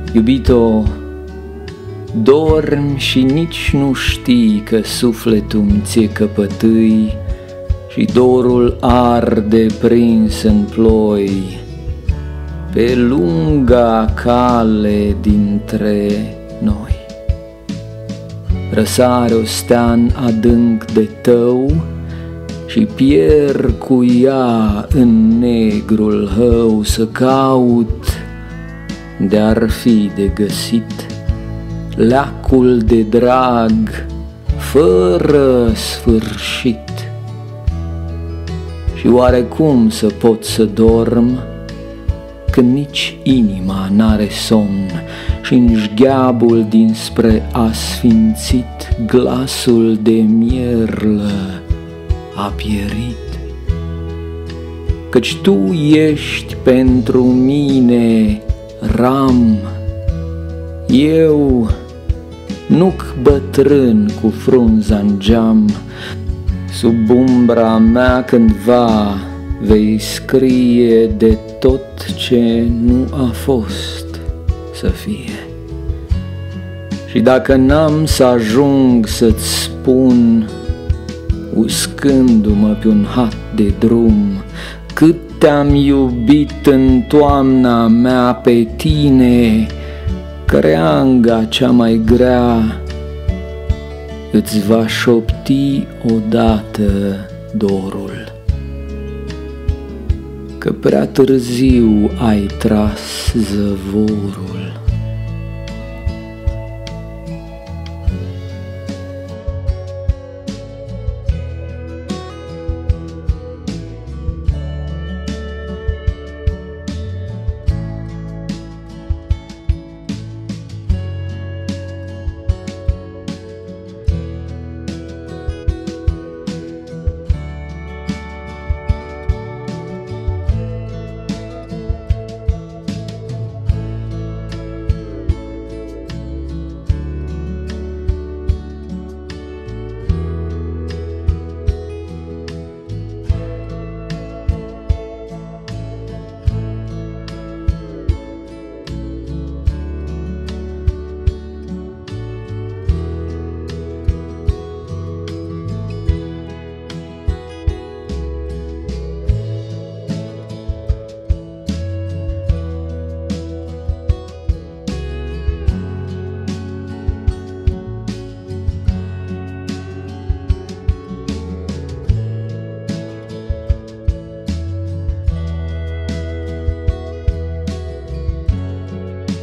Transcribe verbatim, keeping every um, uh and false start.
Iubito, dormi și nici nu știi că sufletul-mi ție căpătâi și dorul arde prins în ploi pe lunga cale dintre noi. Răsare o stean adânc de tău și pierd cu ea în negrul hău să caut de-ar fi de găsit leacul de drag fără sfârșit. Și oare cum să pot să dorm când nici inima n-are somn și-n jgheabul dinspre asfințit glasul de mierlă a pierit? Căci tu ești pentru mine ram, eu nuc bătrân cu frunza-n geam, sub umbra mea cândva vei scrie de tot ce nu a fost să fie. Și dacă n-am să ajung să-ți spun, uscându-mă pe un hat de drum, cât te-am iubit în toamna mea pe tine, creanga cea mai grea îți va șopti odată dorul, că prea târziu ai tras zăvorul.